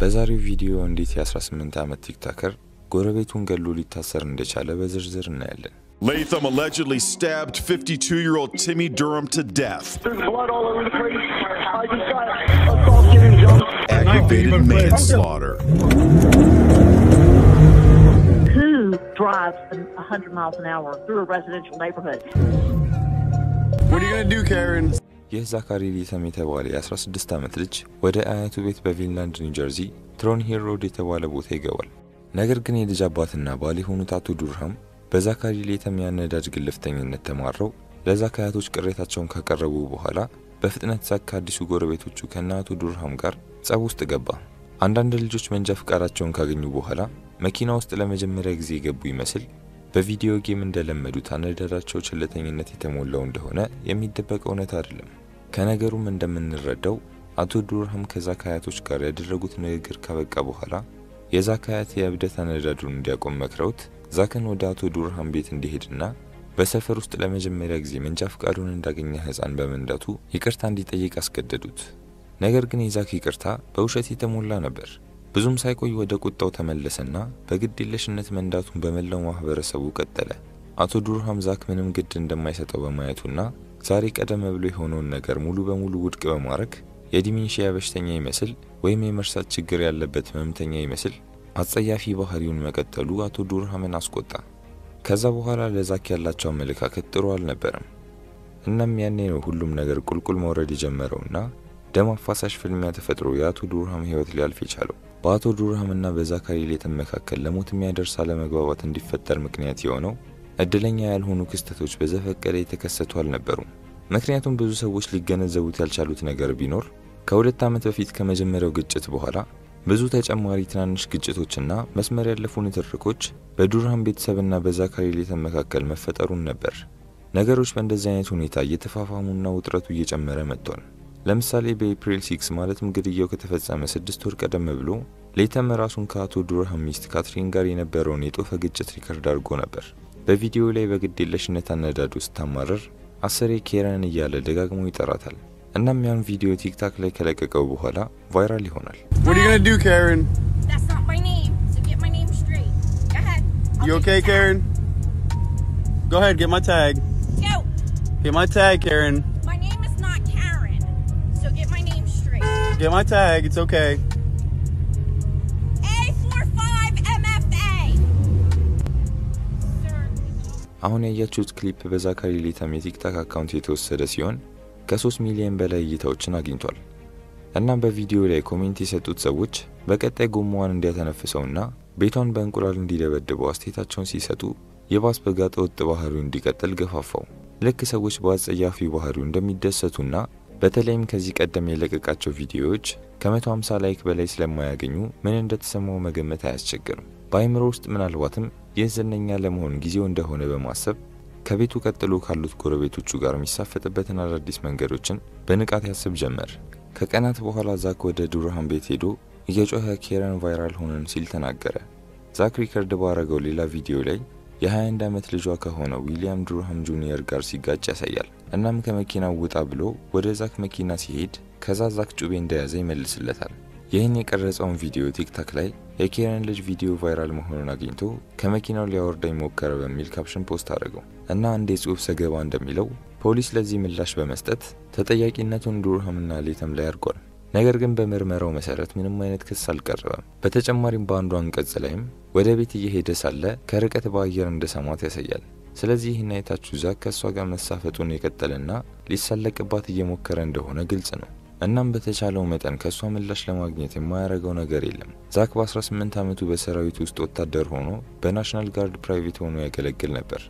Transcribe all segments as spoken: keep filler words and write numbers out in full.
በዛሬው ቪዲዮ እንዴት የ18 ዓመት ቲክቶከር ጎረቤቱን ገሎ ሊታሰር እንደቻለ በዝርዝር እናያለን። Latham allegedly stabbed fifty-two-year-old Timmy Durham to death. There's blood all over the place. I just got assaulted and jumped. Aggravated manslaughter. Who drives one hundred miles an hour through a residential neighborhood? What are you going to do, Karen? ይህ ዛካሪ ሊተም የተባለ የ16 ዓመት ልጅ ወደ አያቱ ቤት በቪንላንድ ኒው ጀርዚ ትሮንሂል ሮድ የተባለ ቦታ ይገባል። ነገር ግን የልጅ አባትና ባል የሆኑት አቶ ዱርሃም በዛካሪ ሊተም ያነዳጅ ግልፍተኝነት ተማረው ለዛካያቶች ቅሬታቸውን ካቀረቡ በኋላ በፍጥነት ዛካ አዲሱ ጎረቤቶቹ ከናቱ ዱርሃም ጋር ጸብ ውስጥ ገባ። አንዳንድ ልጆች መንጃ ፍቃዳቸውን ካገኙ በኋላ መኪና ውስጥ ለመጀመሪያ ጊዜ ገቡ ይመስል በቪዲዮ ጌም እንደለመዱት አነዳዳቸው ቸልተኝነት የተሞላው እንደሆነ የሚደበቅ እውነት አይደለም። ከነገሩም እንደምንረዳው አቶ ዱርሃም ከዛካያቶች ጋር ያደረጉት ንግግር ካበቃ በኋላ የዛካያት የእብደት አነዳዱን እንዲያቆም መክረውት ዛከን ወደ አቶ ዱርሃም ቤት እንዲሄድና በሰፈር ውስጥ ለመጀመሪያ ጊዜ መንጃ ፍቃዱን እንዳገኘ ህፃን በመንዳቱ ይቅርታ እንዲጠይቅ አስገደዱት። ነገር ግን የዛክ ይቅርታ በውሸት የተሞላ ነበር። ብዙም ሳይቆይ ወደ ቁጣው ተመለሰና በግድየለሽነት መንዳቱን በመላው ማህበረሰቡ ቀጠለ። አቶ ዱርሃም ዛክ ምንም ግድ እንደማይሰጠው በማየቱና ዛሬ ቀደም ብሎ የሆነውን ነገር ሙሉ በሙሉ ውድቅ በማድረግ የዲሜንሺያ በሽተኛ ይመስል ወይም የመርሳት ችግር ያለበት ህመምተኛ ይመስል አጸያፊ ባህሪውን መቀጠሉ አቶ ዱርሃምን አስቆጣ። ከዛ በኋላ ለዛክ ያላቸው አመለካከት ጥሩ አልነበረም። እናም ያኔ ነው ሁሉም ነገር ቁልቁል መውረድ የጀመረውና ደም አፋሳሽ ፍልሚያ ተፈጥሮ የአቶ ዱርሃም ህይወት ሊያልፍ የቻለው። በአቶ ዱርሃምና በዛካሪ ሊተም መካከል ለሞት የሚያደርስ አለመግባባት እንዲፈጠር ምክንያት የሆነው እድለኛ ያልሆኑ ክስተቶች በዘፈቀደ የተከሰቱ አልነበሩም። ምክንያቱም ብዙ ሰዎች ሊገነዘቡት ያልቻሉት ነገር ቢኖር ከሁለት ዓመት በፊት ከመጀመሪያው ግጭት በኋላ ብዙ ተጨማሪ ትናንሽ ግጭቶችና መስመር ያለፉ ንትርኮች በዱርሃም ቤተሰብና በዛካሪ ሊተም መካከል መፈጠሩን ነበር። ነገሮች በእንደዚህ አይነት ሁኔታ እየተፋፋሙና ውጥረቱ እየጨመረ መጥቷል። ለምሳሌ በኤፕሪል ሲክስ ማለትም ግድያው ከተፈጸመ ስድስት ወር ቀደም ብሎ ሊተም ራሱን ከአቶ ዱርሃም ሚስት ካትሪን ጋር የነበረውን የጦፈ ግጭት ሪከርድ አድርጎ ነበር። በቪዲዮ ላይ በግድየለሽነት አነዳዱ ስታማረር አስሬ ኬረን እያለ ደጋግሞ ይጠራታል። እናም ያን ቪዲዮ ቲክቶክ ላይ ከለቀቀው በኋላ ቫይራል ይሆናል። What are you going to do, Karen? That's not my name, so get my name straight. Go ahead. I'll You okay, Karen? Go ahead, get my tag. Go. Get my tag, Karen. My name is not Karen, so get my name straight. Get my tag, it's okay. A forty-five M F A. Sir. አሁን ያያችሁት ክሊፕ በዛካሪ ሊተም የቲክቶክ አካውንት የተወሰደ ሲሆን ከ3 ሚሊዮን በላይ እይታዎችን አግኝቷል። እና በቪዲዮ ላይ ኮሜንት የሰጡት ሰዎች በቀጣይ ጎማዋን እንዲያተነፍሰውና ቤቷን በእንቁላል እንዲደበድበው አስተያየታቸውን ሲሰጡ የባስ በጋጠ ወጥ ባህሪው እንዲቀጥል ገፋፋው። ልክ ሰዎች በአጸያፊ ባህሪው እንደሚደሰቱና በተለይም ከዚህ ቀደም የለቀቃቸው ቪዲዮዎች ከ150 ላይክ በላይ ስለማያገኙ ምን እንደተሰማው መገመት አያስቸግርም። በአይምሮ ውስጥ ምናልባትም የዝነኛ ለመሆን ጊዜው እንደሆነ በማሰብ ከቤቱ ቀጥሎ ካሉት ጎረቤቶቹ ጋር የሚሳፈጥበትን አዳዲስ መንገዶችን በንቃት ያስብ ጀመር። ከቀናት በኋላ ዛክ ወደ ዱርሃም ቤት ሄዶ እየጮኸ ኬረን ቫይራል ሆነን ሲል ተናገረ። ዛክ ሪከርድ ባረገው ሌላ ቪዲዮ ላይ የ21 ዓመት ልጇ ከሆነው ዊሊያም ዱርሃም ጁኒየር ጋር ሲጋጭ ያሳያል። እናም ከመኪናው ወጣ ብሎ ወደ ዛክ መኪና ሲሄድ ከዛ ዛክ ጩቤ እንደያዘ ይመልስለታል። ይህን የቀረጸውን ቪዲዮ ቲክቶክ ላይ የኬረን ልጅ ቪዲዮ ቫይራል መሆኑን አግኝቶ ከመኪናው ሊያወርደኝ ሞከረ በሚል ካፕሽን ፖስት አደረገው እና አንድ የጽሑፍ ዘገባ እንደሚለው ፖሊስ ለዚህ ምላሽ በመስጠት ተጠያቂነቱን ዱርሃምና ሊተም ላይ አድርጓል። ነገር ግን በምርመራው መሰረት ምንም አይነት ክስ አልቀረበም። በተጨማሪም በአንዱ አንቀጽ ላይም ወደ ቤት እየሄደ ሳለ ከርቀት በአየር እንደሰማት ያሳያል። ስለዚህ ይህን አይታችሁ ዛክ ከሷ ጋር መሳፈጡን የቀጠለና ሊሳለቅባት እየሞከረ እንደሆነ ግልጽ ነው። እናም በተቻለው መጠን ከሷ ምላሽ ለማግኘት የማያረጋው ነገር የለም። ዛክ በ18 ዓመቱ በሰራዊት ውስጥ ወታደር ሆኖ በናሽናል ጋርድ ፕራይቬት ሆኖ ያገለግል ነበር።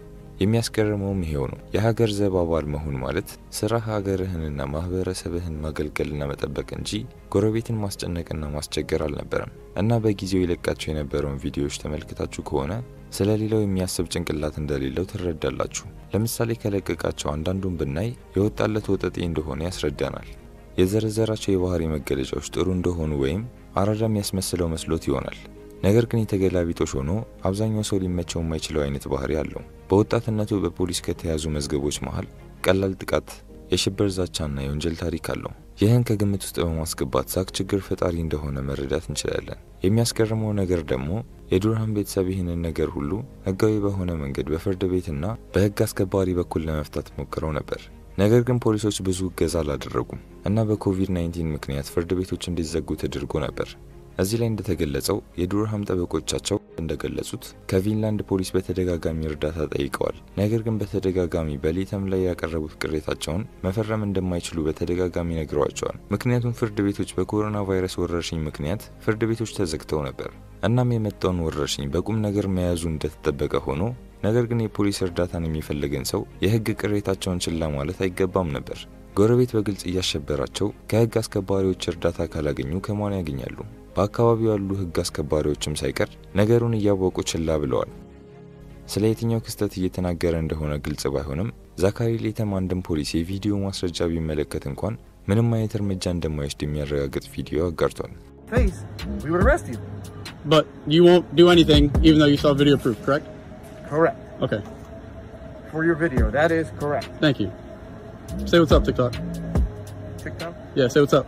የሚያስገርመውም ይሄው ነው። የሀገር ዘብ አባል መሆን ማለት ስራ ሀገርህንና ማህበረሰብህን ማገልገልና መጠበቅ እንጂ ጎረቤትን ማስጨነቅና ማስቸገር አልነበረም። እና በጊዜው ይለቃቸው የነበረውን ቪዲዮዎች ተመልክታችሁ ከሆነ ስለሌላው የሚያስብ ጭንቅላት እንደሌለው ትረዳላችሁ። ለምሳሌ ከለቀቃቸው አንዳንዱን ብናይ የወጣለት ወጠጤ እንደሆነ ያስረዳናል። የዘረዘራቸው የባህሪ መገለጫዎች ጥሩ እንደሆኑ ወይም አራዳም ያስመስለው መስሎት ይሆናል። ነገር ግን የተገላቢጦሽ ሆኖ አብዛኛው ሰው ሊመቸው የማይችለው አይነት ባህሪ አለው። በወጣትነቱ በፖሊስ ከተያዙ መዝገቦች መሃል ቀላል ጥቃት፣ የሽብር ዛቻና የወንጀል ታሪክ አለው። ይህን ከግምት ውስጥ በማስገባት ዛክ ችግር ፈጣሪ እንደሆነ መረዳት እንችላለን። የሚያስገርመው ነገር ደግሞ የዱርሃም ቤተሰብ ይህንን ነገር ሁሉ ህጋዊ በሆነ መንገድ በፍርድ ቤትና በህግ አስከባሪ በኩል ለመፍታት ሞክረው ነበር። ነገር ግን ፖሊሶች ብዙ እገዛ አላደረጉም እና በኮቪድ ናይንቲን ምክንያት ፍርድ ቤቶች እንዲዘጉ ተደርጎ ነበር። እዚህ ላይ እንደተገለጸው የዱርሃም ጠበቆቻቸው እንደገለጹት ከፊንላንድ ፖሊስ በተደጋጋሚ እርዳታ ጠይቀዋል። ነገር ግን በተደጋጋሚ በሌተም ላይ ያቀረቡት ቅሬታቸውን መፈረም እንደማይችሉ በተደጋጋሚ ነግረዋቸዋል። ምክንያቱም ፍርድ ቤቶች በኮሮና ቫይረስ ወረርሽኝ ምክንያት ፍርድ ቤቶች ተዘግተው ነበር። እናም የመጣውን ወረርሽኝ በቁም ነገር መያዙ እንደተጠበቀ ሆኖ ነገር ግን የፖሊስ እርዳታን የሚፈልግን ሰው የህግ ቅሬታቸውን ችላ ማለት አይገባም ነበር። ጎረቤት በግልጽ እያሸበራቸው ከህግ አስከባሪዎች እርዳታ ካላገኙ ከማን ያገኛሉ? በአካባቢው ያሉ ህግ አስከባሪዎችም ሳይቀር ነገሩን እያወቁ ችላ ብለዋል። ስለ የትኛው ክስተት እየተናገረ እንደሆነ ግልጽ ባይሆንም ዛካሪ ሌተም አንድም ፖሊስ የቪዲዮ ማስረጃ ቢመለከት እንኳን ምንም አይነት እርምጃ እንደማይወስድ የሚያረጋግጥ ቪዲዮ አጋርቷል። Face, we would arrest you. But you won't do anything even though you saw video proof, correct? Correct. Okay. For your video, that is correct. Thank you. Say what's up, TikTok. TikTok? Yeah, say what's up.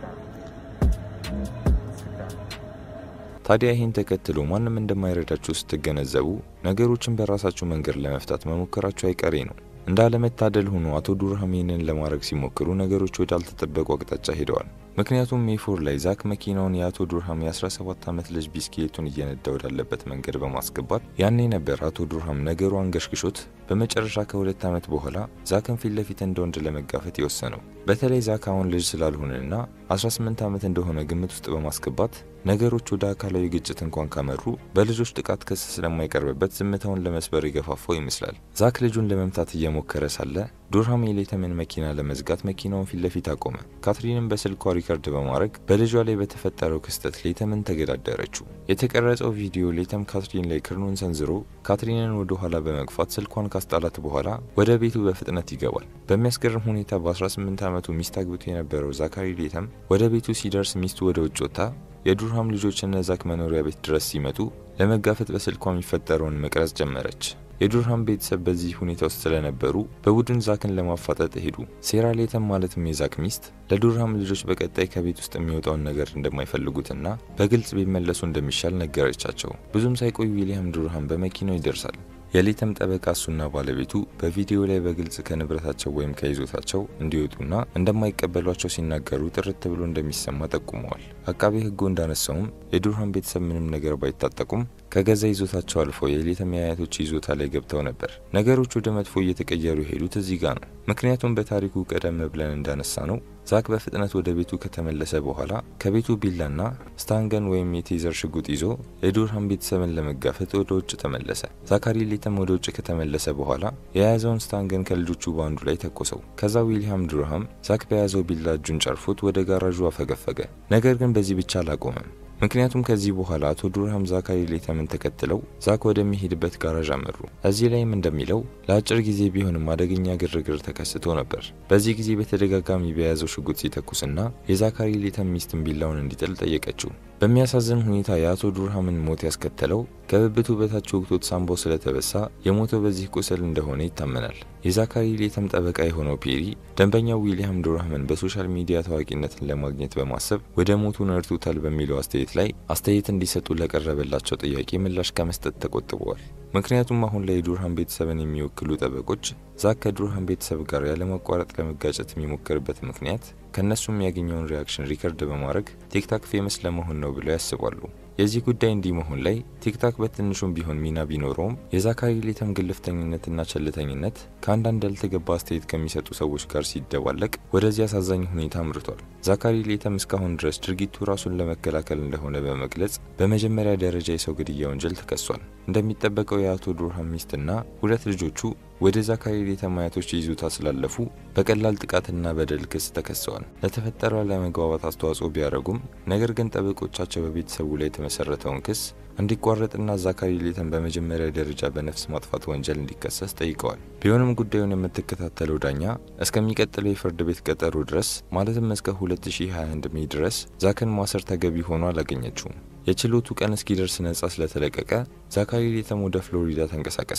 ታዲያ ይህን ተከትሎ ማንም እንደማይረዳችሁ ስትገነዘቡ ነገሮችን በራሳችሁ መንገድ ለመፍታት መሞከራችሁ አይቀሬ ነው። እንዳለመታደል ሆኖ አቶ ዱርሃም ይህንን ለማድረግ ሲሞክሩ ነገሮች ወደ አልተጠበቁ አቅጣጫ ሄደዋል። ምክንያቱም ሜፎር ላይ ዛክ መኪናውን የአቶ ዱርሃም የ17 ዓመት ልጅ ቢስክሌቱን እየነዳ ወዳለበት መንገድ በማስገባት ያኔ ነበር አቶ ዱርሃም ነገሩ አንገሽግሾት በመጨረሻ ከሁለት ዓመት በኋላ ዛክን ፊት ለፊት እንደወንድ ለመጋፈጥ የወሰነው። በተለይ ዛክ አሁን ልጅ ስላልሆነና አስራ ስምንት ዓመት እንደሆነ ግምት ውስጥ በማስገባት ነገሮች ወደ አካላዊ ግጭት እንኳን ካመሩ በልጆች ጥቃት ክስ ስለማይቀርብበት ዝምታውን ለመስበር ይገፋፋው ይመስላል። ዛክ ልጁን ለመምታት እየሞከረ ሳለ ዱርሃም የሌተምን መኪና ለመዝጋት መኪናውን ፊት ለፊት አቆመ። ካትሪንን በስልኳ ሪከርድ በማድረግ በልጇ ላይ በተፈጠረው ክስተት ሌተምን ተገዳደረችው። የተቀረጸው ቪዲዮ ሌተም ካትሪን ላይ ክርኑን ሰንዝሮ ካትሪንን ወደ ኋላ በመግፋት ስልኳን ካስጣላት በኋላ ወደ ቤቱ በፍጥነት ይገባል። በሚያስገርም ሁኔታ በ18 ዓመቱ ሚስት አግብቶ የነበረው ዛካሪ ሌተም ወደ ቤቱ ሲደርስ ሚስቱ ወደ ውጭ ወጣ የዱርሃም ልጆች እና ዛክ መኖሪያ ቤት ድረስ ሲመጡ ለመጋፈጥ በስልኳ የሚፈጠረውን መቅረጽ ጀመረች። የዱርሃም ቤተሰብ በዚህ ሁኔታ ውስጥ ስለነበሩ በቡድን ዛክን ለማፋጠጥ ሄዱ። ሴራ ሌተም ማለትም የዛክ ሚስት ለዱርሃም ልጆች በቀጣይ ከቤት ውስጥ የሚወጣውን ነገር እንደማይፈልጉትና በግልጽ ቢመለሱ እንደሚሻል ነገረቻቸው። ብዙም ሳይቆይ ዊሊያም ዱርሃም በመኪናው ይደርሳል። የሌተም ጠበቃ እሱና ባለቤቱ በቪዲዮ ላይ በግልጽ ከንብረታቸው ወይም ከይዞታቸው እንዲወጡና እንደማይቀበሏቸው ሲናገሩ ጥርት ብሎ እንደሚሰማ ጠቁመዋል። አቃቤ ሕጉ እንዳነሳውም የዱርሃም ቤተሰብ ምንም ነገር ባይታጠቁም ከገዛ ይዞታቸው አልፎ የሌተም አያቶች ይዞታ ላይ ገብተው ነበር። ነገሮች ወደ መጥፎ እየተቀየሩ ሄዱት እዚህ ጋር ነው። ምክንያቱም በታሪኩ ቀደም ብለን እንዳነሳ ነው ዛክ በፍጥነት ወደ ቤቱ ከተመለሰ በኋላ ከቤቱ ቢላና ስታንገን ወይም የቴዘር ሽጉጥ ይዞ የዱርሃም ቤተሰብን ለመጋፈጥ ወደ ውጭ ተመለሰ። ዛካሪ ሌተም ወደ ውጭ ከተመለሰ በኋላ የያዘውን ስታንገን ከልጆቹ ባንዱ ላይ ተኮሰው። ከዛ ዊሊያም ዱርሃም ዛክ በያዘው ቢላ እጁን ጨርፎት ወደ ጋራዡ አፈገፈገ። ነገር ግን በዚህ ብቻ አላቆመም። ምክንያቱም ከዚህ በኋላ አቶ ዱርሃም ዛካሪ ሌተምን ተከትለው ዛክ ወደሚሄድበት ጋራዥ አመሩ። እዚህ ላይም እንደሚለው ለአጭር ጊዜ ቢሆንም አደገኛ ግርግር ተከስቶ ነበር። በዚህ ጊዜ በተደጋጋሚ በያዘው ሽጉጥ ሲተኩስና የዛካሪ ሌተም ሚስትን ቢላውን እንዲጥል ጠየቀችው። በሚያሳዝን ሁኔታ የአቶ ዱርሃምን ሞት ያስከተለው ከብብቱ በታች ወቅቶት ሳምቦ ስለተበሳ የሞተው በዚህ ቁስል እንደሆነ ይታመናል። የዛካሪ ሌተም ጠበቃ የሆነው ፔሪ ደንበኛው ዊሊያም ዱርሃምን በሶሻል ሚዲያ ታዋቂነትን ለማግኘት በማሰብ ወደ ሞቱ ነርቶታል በሚለው አስተያየት ላይ አስተያየት እንዲሰጡ ለቀረበላቸው ጥያቄ ምላሽ ከመስጠት ተቆጥበዋል። ምክንያቱም አሁን ላይ ዱርሃም ቤተሰብን የሚወክሉ ጠበቆች ዛክ ከዱርሃም ቤተሰብ ጋር ያለማቋረጥ ለመጋጨት የሚሞክርበት ምክንያት ከነሱ የሚያገኘውን ሪአክሽን ሪከርድ በማድረግ ቲክታክ ፌመስ ለመሆን ነው ብለው ያስባሉ። የዚህ ጉዳይ እንዲህ መሆን ላይ ቲክታክ በትንሹም ቢሆን ሚና ቢኖረውም የዛካሪ ሌተም ግልፍተኝነትና ቸልተኝነት ከአንዳንድ ያልተገባ አስተያየት ከሚሰጡ ሰዎች ጋር ሲደባለቅ ወደዚህ አሳዛኝ ሁኔታ አምርቷል። ዛካሪ ሌተም እስካሁን ድረስ ድርጊቱ ራሱን ለመከላከል እንደሆነ በመግለጽ በመጀመሪያ ደረጃ የሰው ግድያ ወንጀል ተከሷል። እንደሚጠበቀው የአቶ ዱርሃም ሚስትና ሁለት ልጆቹ ወደ ዛካሪ ሌተም አያቶች ይዞታ ስላለፉ በቀላል ጥቃትና በደል ክስ ተከሰዋል። ለተፈጠረው አለመግባባት አስተዋጽኦ ቢያደርጉም ነገር ግን ጠበቆቻቸው በቤተሰቡ ላይ የተመሰረተውን ክስ እንዲቋረጥና ዛካሪ ሌተም በመጀመሪያ ደረጃ በነፍስ ማጥፋት ወንጀል እንዲከሰስ ጠይቀዋል። ቢሆንም ጉዳዩን የምትከታተለው ዳኛ እስከሚቀጥለው የፍርድ ቤት ቀጠሮ ድረስ ማለትም እስከ ሁለት ሺህ ሃያ አንድ ሜይ ድረስ ዛክን ማሰር ተገቢ ሆኖ አላገኘችውም። የችሎቱ ቀን እስኪደርስ ነጻ ስለተለቀቀ ዛካሪ ሌተም ወደ ፍሎሪዳ ተንቀሳቀሰ።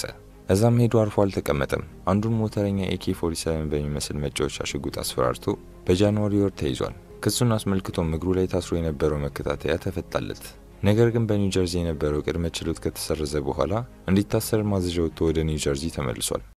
እዛም ሄዶ አርፎ አልተቀመጠም። አንዱን ሞተረኛ ኤኬ ፎርቲ ሰቨን በሚመስል መጫወቻ ሽጉጥ አስፈራርቶ በጃንዋሪ ወር ተይዟል። ክሱን አስመልክቶ እግሩ ላይ ታስሮ የነበረው መከታተያ ተፈታለት። ነገር ግን በኒው ጀርዚ የነበረው ቅድመ ችሎት ከተሰረዘ በኋላ እንዲታሰር ማዘዣ ወጥቶ ወደ ኒው ጀርዚ ተመልሷል።